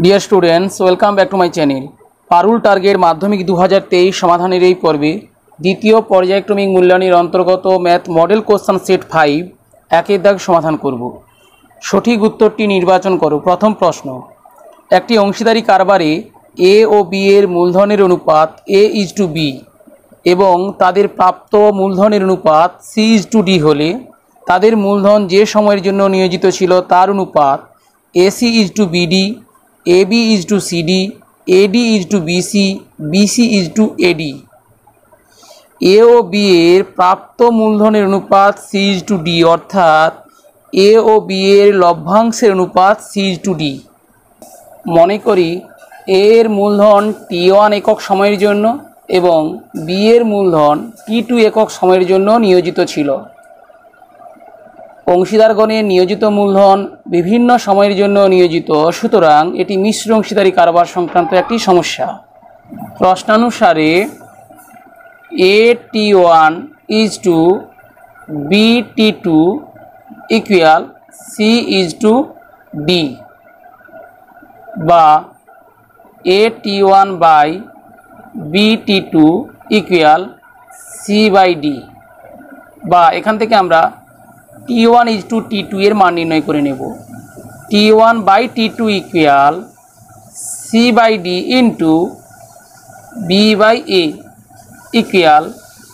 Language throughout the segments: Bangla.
Deer students, welcome back to my channel. Parul target Madhyamik 2023 সমাধানের এই পর্বে দ্বিতীয় পর্যায়ক্রমিক মূল্যায়নের অন্তর্গত ম্যাথ মডেল কোশ্চেন সেট 5 একের দাগ সমাধান করব। সঠিক উত্তরটি নির্বাচন করো। প্রথম প্রশ্ন, একটি অংশীদারি কারবারে এ ও বি এর মূলধনের অনুপাত A:B এবং তাদের প্রাপ্ত মূলধনের অনুপাত C:D হলে তাদের মূলধন যে সময়ের জন্য নিয়োজিত ছিল তার অনুপাত AC:BD, AB:CD, AD:BC, BC:AD। এ ও বি এর প্রাপ্ত মূলধনের অনুপাত C:D অর্থাৎ এ ও বি এর লভ্যাংশের অনুপাত C:D। মনে করি এ এর মূলধন T1 একক সময়ের জন্য এবং বি এর মূলধন T2 একক সময়ের জন্য নিয়োজিত ছিল। অংশীদারগণের নিয়োজিত মূলধন বিভিন্ন সময়ের জন্য নিয়োজিত, সুতরাং এটি মিশ্র অংশীদারি কারবার সংক্রান্ত একটি সমস্যা। প্রশ্নানুসারে A:1 B:2 ইকুয়াল C:D বা A:1 B:2 ইকুয়াল C/D, বা এখান থেকে আমরা T1:T2 এর মান নির্ণয় করে নেব। T1/T2 equal C/D into B/A equal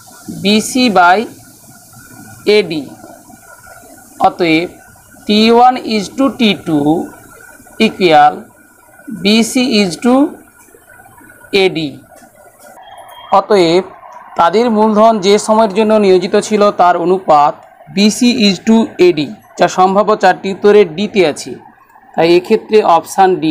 BC/AD। অতএব T1:T2 ইকুয়াল BC:AD। অতএব তাদের মূলধন যে সময়ের জন্য নিয়োজিত ছিল তার অনুপাত BC:AD, যা সম্ভাব্য চারটি উত্তরের ডিতে আছে। তাই এক্ষেত্রে অপশান ডি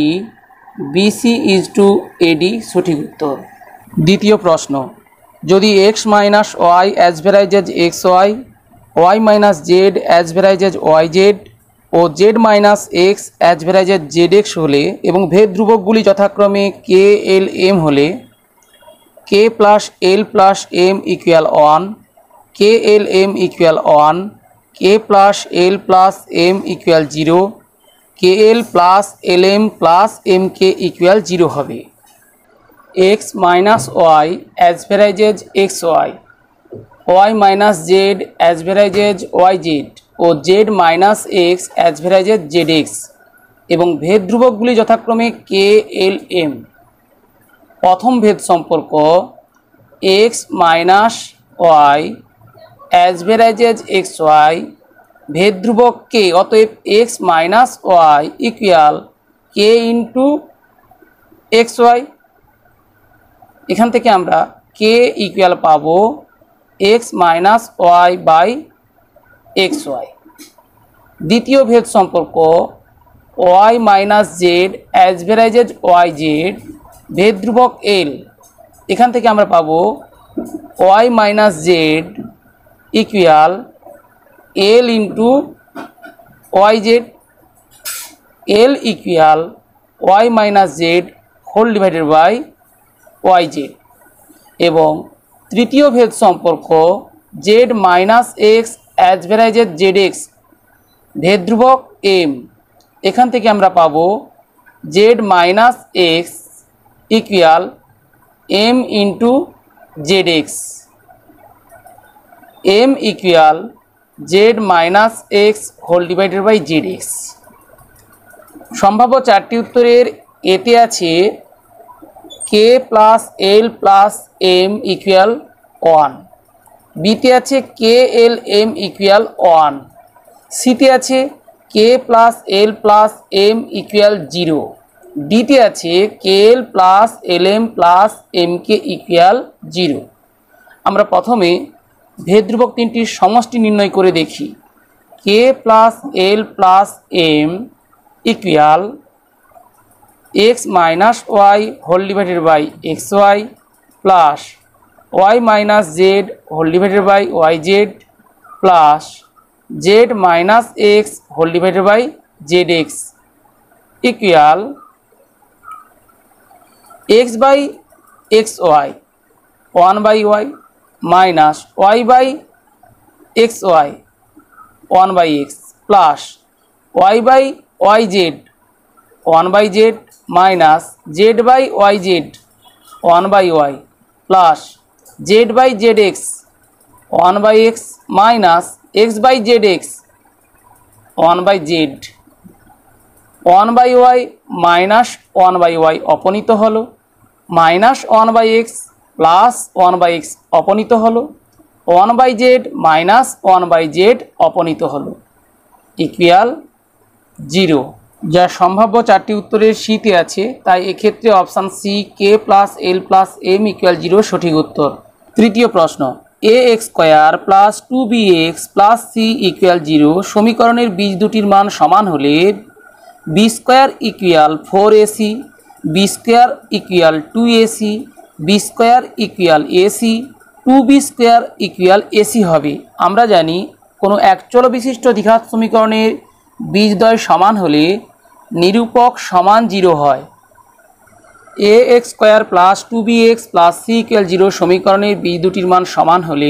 BC:AD সঠিক উত্তর। দ্বিতীয় প্রশ্ন, যদি x minus y as varies as XY, y minus z as varies as YZ ও z minus x as varies as ZX হলে এবং ভেদ ধ্রুবকগুলি যথাক্রমে k, l, m হলে k plus l plus m equal 1, KLM equal 1, k plus l plus m equal 0, KL plus LM plus MK equal 0 হবে। x minus y as varies as XY, y minus z as varies as YZ ও z minus x as varies as ZX এবং ভেদ ধ্রুবকগুলি যথাক্রমে k, l, m। প্রথম ভেদ সম্পর্ক x minus y as varies as XY, ভেদ ধ্রুবক k, অতএব x minus y equal k into XY। এখান থেকে আমরা k ইকুয়াল পাবো x minus y by XY। দ্বিতীয় ভেদ সম্পর্ক y minus z as varies as YZ, ভেদ ধ্রুবক l। এখান থেকে আমরা পাবো y minus z equal l into YZ, l equal y minus z whole divided by YZ। এবং তৃতীয় ভেদ সম্পর্ক z minus x as varies as ZX, ভেদ ধ্রুবক m। এখান থেকে আমরা পাবো z minus x equal m into ZX, m equal z minus x whole divided by ZX। সম্ভাব্য চারটি উত্তরের এতে আছে k plus l plus m equal 1, বিতে আছে k, l, m ইকুয়াল 1, সিতে আছে k plus l plus m equal 0, ডিতে আছে k, l plus lm plus mk equal 0। আমরা প্রথমে ভেদ ধ্রুবক তিনটির সমষ্টি নির্ণয় করে দেখি। k plus l plus m equal x minus y whole divided by XY plus y minus z whole divided by YZ plus z minus x whole divided by ZX equal x by XY 1/y minus y by XY 1/x plus y by YZ 1/z minus z by y z 1/y plus z by z x 1/x minus x by z x 1/z 1/y minus 1/y অপনীত হলো মাইনাস 1/x প্লাস 1/x অপনীত হলো 1/z মাইনাস 1/z অপনীত হলো ইকুয়াল 0, যা সম্ভাব্য চারটি উত্তরের সিতে আছে, তাই এক্ষেত্রে option C K plus L plus M equal 0 সঠিক উত্তর। তৃতীয় প্রশ্ন, A x square plus 2bx plus C equal 0 সমীকরণের বীজ দুটির মান সমান হলে B square equal 4ac, B square equal 2ac, B square equal AC, 2b square equal AC হবে। আমরা জানি কোনো একচল বিশিষ্ট দ্বিঘাত সমীকরণের বীজদ্বয় সমান হলে নিরূপক সমান 0 হয়। A x square plus 2bx plus C equal 0 সমীকরণের বীজ দুটির মান সমান হলে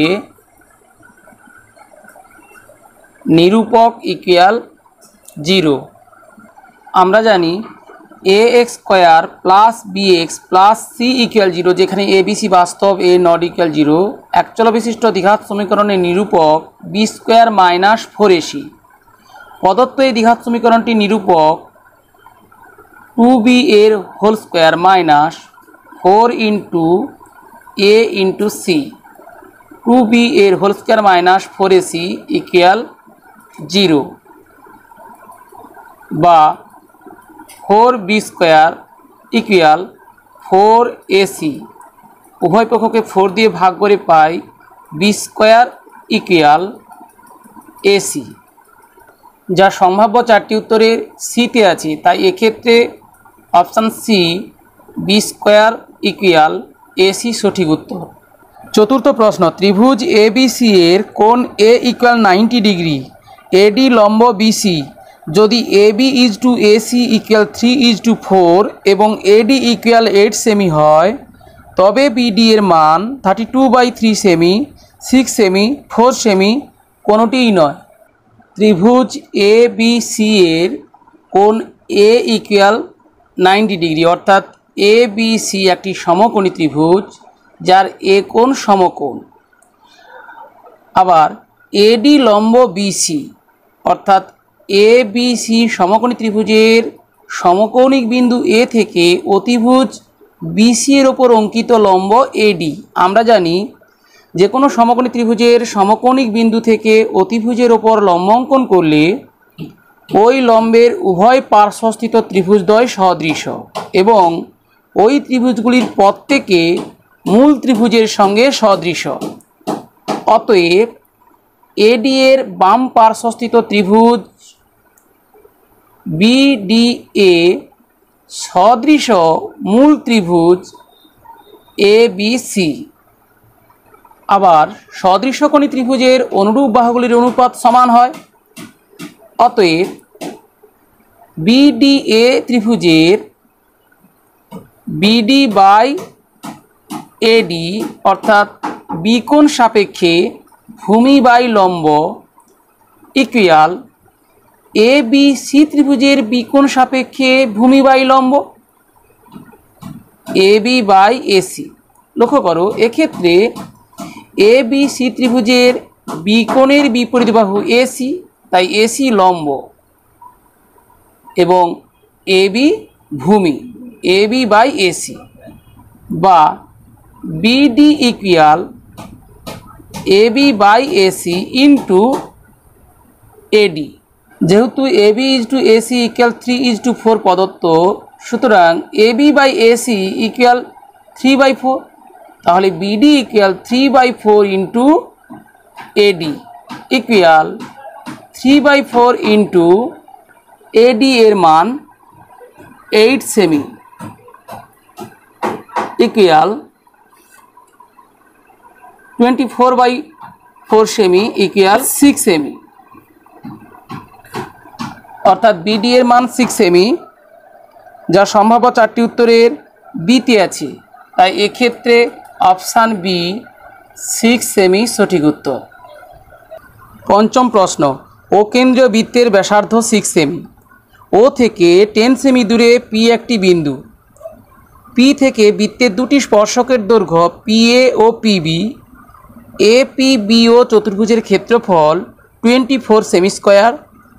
নিরূপক ইকুয়াল 0। আমরা জানি A x square plus bx plus C equal 0, যেখানে এ বি সি বাস্তব, এ নট ইকুয়াল 0, একচল বিশিষ্ট দ্বিঘাত সমীকরণের নিরূপক বি স্কোয়ার মাইনাস 4ac। প্রদত্ত এই দ্বিঘাত সমীকরণটি নিরূপক 2b এর whole square minus 4 into A into C, 2b এর whole square minus 4ac equal 0, বা 4b স্কোয়ার ইকুয়াল 4ac। উভয় পক্ষকে 4 দিয়ে ভাগ করে পাই বি স্কোয়ার ইকুয়াল এসি, যা সম্ভাব্য চারটি উত্তরের সিতে আছে, তাই এক্ষেত্রে option C B square equal AC সঠিক উত্তর। চতুর্থ প্রশ্ন, ত্রিভুজ এ বি সি এর কোণ এ ইকুয়াল 90 ডিগ্রি, এডি লম্ব বিসি যদি A B is to AC equal 3:4 এবং এডি ইকুয়াল 8 সেমি হয়, তবে বিডি এর মান 32/3 সেমি, 6 সেমি, 4 সেমি কোনোটিই নয়। ত্রিভুজ এ বি সি এর কোণ এ ইকুয়াল 90 ডিগ্রি, অর্থাৎ এ বি সি একটি সমকোণী ত্রিভুজ যার এ কোণ সমকোণ। আবার এডি লম্ব বিসি, অর্থাৎ এ বি সি সমকোণী ত্রিভুজের সমকৌণিক বিন্দু এ থেকে অতিভুজ বিসি এর ওপর অঙ্কিত লম্ব এডি। আমরা জানি যে কোনো সমকোণী ত্রিভুজের সমকৌণিক বিন্দু থেকে অতিভুজের ওপর লম্ব অঙ্কন করলে ওই লম্বের উভয় পার্শ্বস্থিত ত্রিভুজদ্বয় সদৃশ এবং ওই ত্রিভুজগুলির প্রত্যেকে মূল ত্রিভুজের সঙ্গে সদৃশ। অতএব এডি এর বাম পার্শ্বস্থিত ত্রিভুজ বিডিএ সদৃশ মূল ত্রিভুজ এ বি সি। আবার সদৃশকোণী ত্রিভুজের অনুরূপ বাহুগুলির অনুপাত সমান হয়। অতএব বিডিএ ত্রিভুজের বিডি বাই এডি অর্থাৎ বিকোণ সাপেক্ষে ভূমি বাই লম্ব ইকুয়াল এ বি সি ত্রিভুজের বিকোণ সাপেক্ষে ভূমি বাই লম্ব এ বি বাই এসি। লক্ষ্য করো, এক্ষেত্রে এ বি সি ত্রিভুজের বিকোণের বিপরীত বাহু এসি, তাই এসি লম্ব এবং এ বি ভূমি এ বি বাই এসি, বা BD equal A B by AC into AD. যেহেতু A B is to AC equal 3:4 প্রদত্ত, সুতরাং A B by AC equal 3/4, তাহলে BD equal 3/4 into AD equal 3/4 into AD এর মান 8 সেমি ইকুয়াল 24/4 সেমি ইকুয়াল 6 সেমি, অর্থাৎ বিডি এর মান 6 সেমি, যা সম্ভাব্য চারটি উত্তরের বিতে আছে, তাই এক্ষেত্রে অপশান বি 6 সেমি সঠিক উত্তর। পঞ্চম প্রশ্ন, ও কেন্দ্রীয় বৃত্তের ব্যাসার্ধ 6 সেমি, ও থেকে 10 সেমি দূরে পি একটি বিন্দু। পি থেকে বৃত্তের দুটি স্পর্শকের দৈর্ঘ্য পিএ ও পিবি। এপিবিও চতুর্ভুজের ক্ষেত্রফল 24 সেমি স্কোয়ার,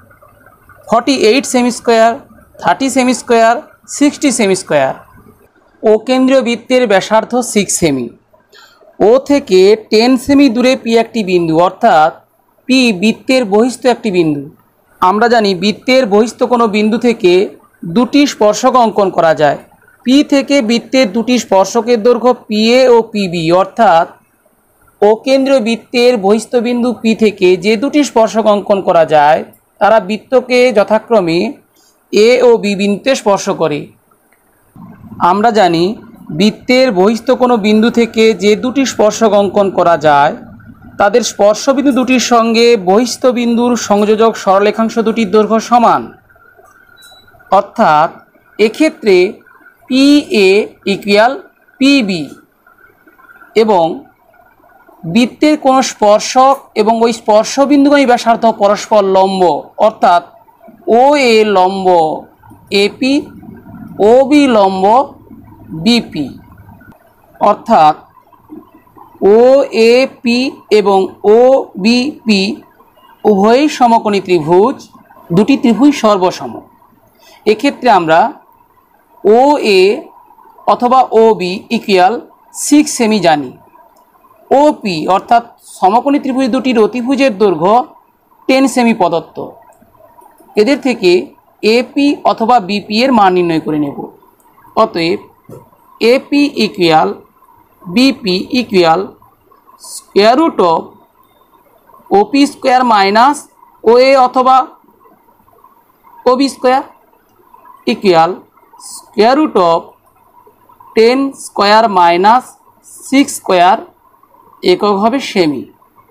48 সেমি স্কোয়ার, 30 সেমি স্কোয়ার, 60 সেমি স্কোয়ার। ও কেন্দ্রীয় বৃত্তের ব্যাসার্ধ 6 সেমি। ও থেকে 10 সেমি দূরে পি একটি বিন্দু, অর্থাৎ পি বৃত্তের বহিস্থ একটি বিন্দু। আমরা জানি বৃত্তের বহিস্থ কোনো বিন্দু থেকে দুটি স্পর্শক অঙ্কন করা যায়। পি থেকে বৃত্তের দুটি স্পর্শকের দৈর্ঘ্য পিএ ও পিবি, অর্থাৎ ও কেন্দ্রীয় বৃত্তের বহিস্থ বিন্দু পি থেকে যে দুটি স্পর্শক অঙ্কন করা যায় তারা বৃত্তকে যথাক্রমে এ ও বি বিন্দুতে স্পর্শ করে। আমরা জানি বৃত্তের বহিস্থ কোনো বিন্দু থেকে যে দুটি স্পর্শক অঙ্কন করা যায় তাদের স্পর্শবিন্দু দুটির সঙ্গে বহিস্থ বিন্দুর সংযোজক সরলরেখাংশ দুটির দৈর্ঘ্য সমান, অর্থাৎ এক্ষেত্রে পি এ ইকুয়াল পিবি এবং বৃত্তের কোনো স্পর্শক এবং ওই স্পর্শবিন্দুগামী ব্যাসার্ধ পরস্পর লম্ব, অর্থাৎ ও এ লম্ব এপি, ও বি লম্ব বিপি, অর্থাৎ ও এ পি এবং ও বিপি উভয়ই সমকোণী ত্রিভুজ, দুটি ত্রিভুজ সর্বসম। এক্ষেত্রে আমরা ও এ অথবা ও বি ইকুয়াল 6 সেমি জানি। ও পি অর্থাৎ সমকোণী ত্রিভুজ দুটির অতিভুজের দৈর্ঘ্য 10 সেমি প্রদত্ত। এদের থেকে এপি অথবা বিপি এর মান নির্ণয় করে নেব। অতএব AP equal BP equal square root of OP square minus O A অথবা OB square equal square root of 10 square minus 6 square, একক হবে সেমি,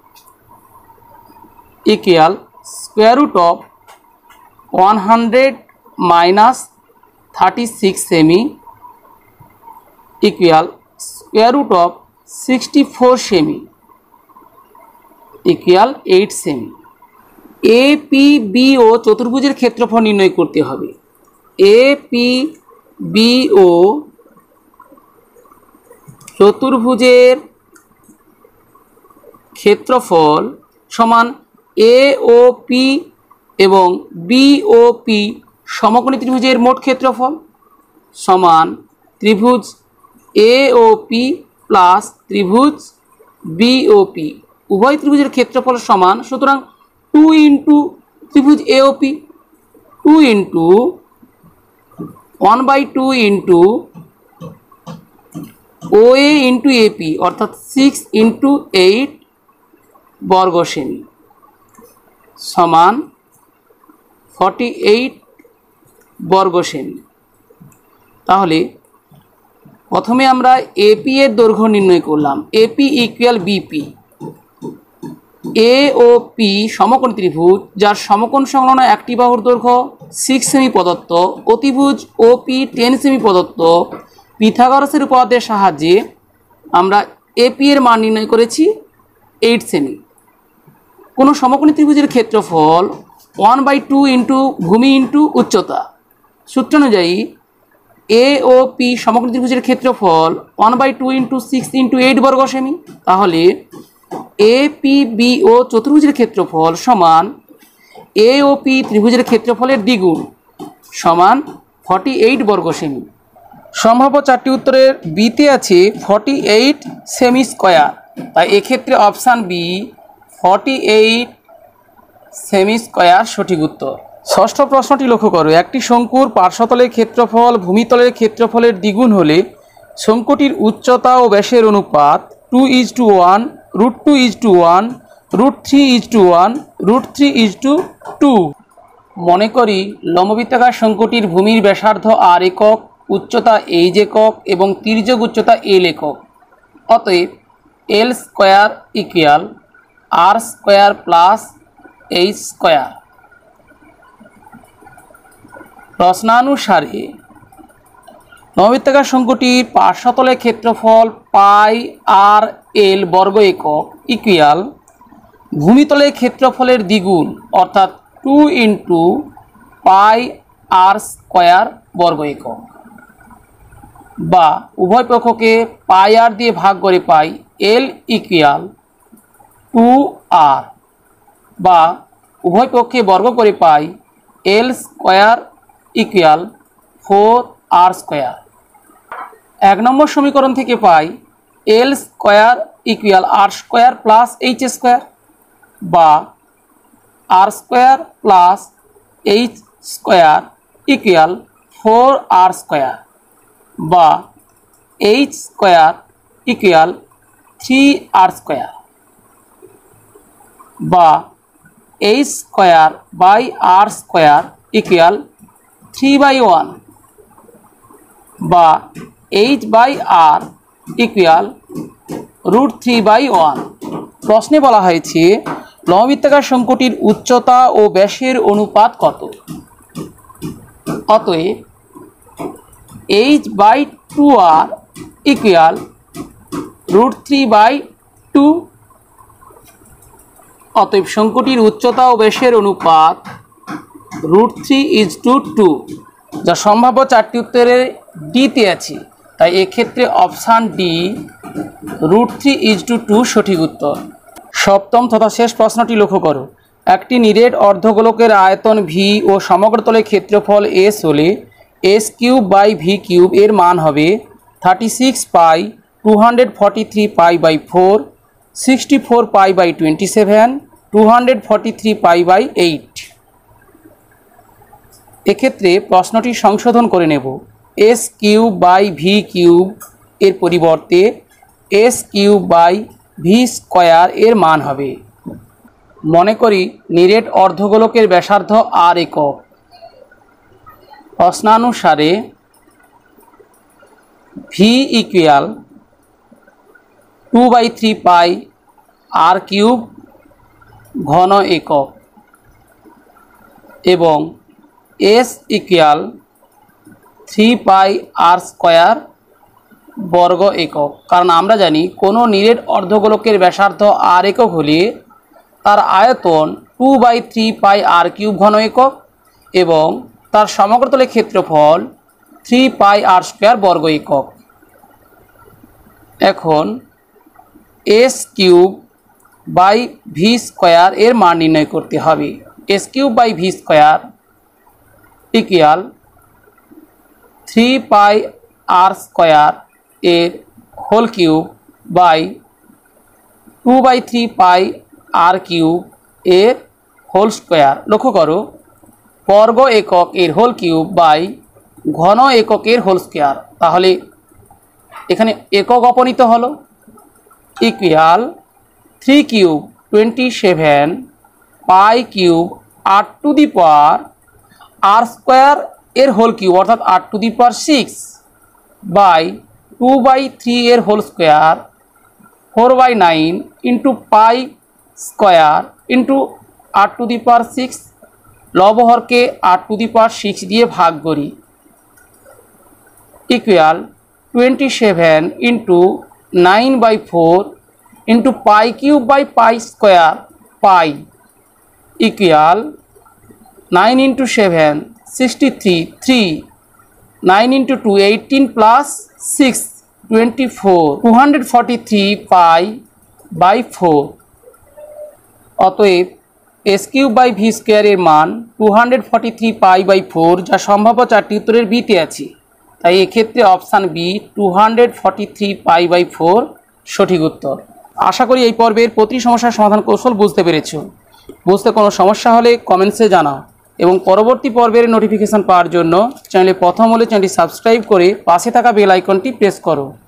equal square root of 100 minus 36 সেমি ইকুয়াল স্কোয়ার রুট অফ 64 সেমি ইকুয়াল 8 সেমি। এ পি বি ও চতুর্ভুজের ক্ষেত্রফল নির্ণয় করতে হবে। এ পি বি ও চতুর্ভুজের ক্ষেত্রফল সমান এ ও পি এবং বি ও পি সমকোণী ত্রিভুজের মোট ক্ষেত্রফল সমান ত্রিভুজ এ ও পি প্লাস ত্রিভুজ বি ও পি, উভয় ত্রিভুজের ক্ষেত্রফল সমান। সুতরাং 2 ইন্টু ত্রিভুজ A O P, 2 into 1/2 into O A into AP, অর্থাৎ 6 ইন্টু 8 বর্গ সেমি সমান 48 বর্গ সেমি। তাহলে প্রথমে আমরা এপি এর দৈর্ঘ্য নির্ণয় করলাম। AP equal BP. A O P সমকোণ ত্রিভুজ যার সমকোণ সংলগ্ন একটি বাহুর দৈর্ঘ্য 6 সেমি প্রদত্ত, অতিভুজ ও পি 10 সেমি প্রদত্ত। পিথাগোরাসের উপপাদ্যের সাহায্যে আমরা এপি এর মান নির্ণয় করেছি 8 সেমি। কোনো সমকোণী ত্রিভুজের ক্ষেত্রফল 1/2 ইন্টু ভূমি ইন্টু উচ্চতা। সূত্র অনুযায়ী এ ও পি সমকোণী ত্রিভুজের ক্ষেত্রফল 1/2 ইন্টু 6 ইন্টু 8 বর্গ সেমি। তাহলে এ পি বি ও চতুর্ভুজের ক্ষেত্রফল সমান এ ও পি ত্রিভুজের ক্ষেত্রফলের দ্বিগুণ সমান 48 বর্গ সেমি। সম্ভাব্য চারটি উত্তরের বিতে আছে 48 সেমি স্কোয়ার, তাই এক্ষেত্রে অপশান বি 48 সেমি স্কোয়ার সঠিক উত্তর। ষষ্ঠ প্রশ্নটি লক্ষ্য করো, একটি শঙ্কুর পার্শ্বতলের ক্ষেত্রফল ভূমিতলের ক্ষেত্রফলের দ্বিগুণ হলে শঙ্কুটির উচ্চতা ও ব্যাসের অনুপাত 2:1, √2:1, √3:1, √3:2। মনে করি লম্ববৃত্তাকার শঙ্কুটির ভূমির ব্যাসার্ধ আর একক, উচ্চতা এইচ একক এবং তির্যক উচ্চতা এল একক। অতএব L square equal R square plus H square. প্রশ্নানুসারে লম্ববৃত্তাকার শঙ্কুটির পার্শ্বতলের ক্ষেত্রফল পাই আর এল বর্গ একক ইকুয়াল ভূমিতলের ক্ষেত্রফলের দ্বিগুণ অর্থাৎ 2 ইন্টু পাই আর স্কোয়ার বর্গ একক, বা উভয় পক্ষকে পাই আর দিয়ে ভাগ করে পাই এল ইকুয়াল 2r, বা উভয় পক্ষে বর্গ করে পাই L square equal 4r square. 1 number সমীকরণ থেকে পাই L square equal R square plus H square, বা R square plus H square equal 4r square, বা H square equal 3r square, বা H square by R square equal 3/1, বা এইচ বাই আর ইকুয়াল √3/1। প্রশ্নে বলা হয়েছে লম্ববৃত্তাকার শঙ্কুটির উচ্চতা ও ব্যাসের অনুপাত কত। অতএব h/2r ইকুয়াল √3/2। অতএব শঙ্কুটির উচ্চতা ও ব্যাসের অনুপাত √3:2, যা সম্ভাব্য 4টি উত্তরে ডিতে আছে। তাই এক্ষেত্রে অপশান ডি √3:2 সঠিক উত্তর। সপ্তম তথা শেষ প্রশ্নটি লক্ষ্য করো। একটি নিরেট অর্ধগোলকের আয়তন ভি ও সমগ্রতলের ক্ষেত্রফল এস হলে s³/v³ এর মান হবে 36 পাই 243 পাই/4, 64 পাই/27, 243 পাই/8। এক্ষেত্রে প্রশ্নটি সংশোধন করে নেব। s³/v³ এর পরিবর্তে s³/v² এর মান হবে। মনে করি নিরেট অর্ধগোলকের ব্যাসার্ধ আর একক। প্রশ্নানুসারে ভি ইকুয়াল 2/3 পাই r³ ঘন একক এবং s ইকুয়াল 3 পাই r² বর্গ একক। কারণ আমরা জানি কোনো নিরেট অর্ধগোলকের ব্যাসার্ধ আর একক হলে তার আয়তন 2/3 পাই r³ ঘন একক এবং তার সমগ্রতলের ক্ষেত্রফল 3 পাই r² বর্গ একক। এখন s³/v² এর মান নির্ণয় করতে হবে। s³/v² ইকুয়াল 3 পাই r² এর whole cube by 2/3 pi r³ এর হোল স্কোয়ার। লক্ষ্য করো বর্গ একক এর হোল কিউব বাই ঘন এককের হোল স্কোয়ার, তাহলে এখানে একক অপনীত হলো। ইকুয়াল 3³ 27 π³ r² এর হোল কিউব অর্থাৎ r⁶ বাই 2/3 এর whole square 4/9 into pi square into r⁶। লবহরকে r⁶ দিয়ে ভাগ করি। ইকুয়াল 27 ইন্টু 9/4 ইন্টু π³ পাই ইকুয়াল 9 ইন্টু 7 63, 3, 9 ইন্টু 2 18 প্লাস 6 24, 243 π/4। অতএব s³/v² এর মান 243 π/4, যা সম্ভাব্য 4টি উত্তরের বিতে আছে। তাই এক্ষেত্রে অপশান বি 243 π/4 সঠিক উত্তর। আশা করি এই পর্বের প্রতি সমস্যার সমাধান কৌশল বুঝতে পেরেছ। বুঝতে কোনো সমস্যা হলে কমেন্টসে জানাও এবং পরবর্তী পর্বের নোটিফিকেশান পাওয়ার জন্য চ্যানেলে প্রথম হলে চ্যানেলটি সাবস্ক্রাইব করে পাশে থাকা বেল আইকনটি প্রেস করো।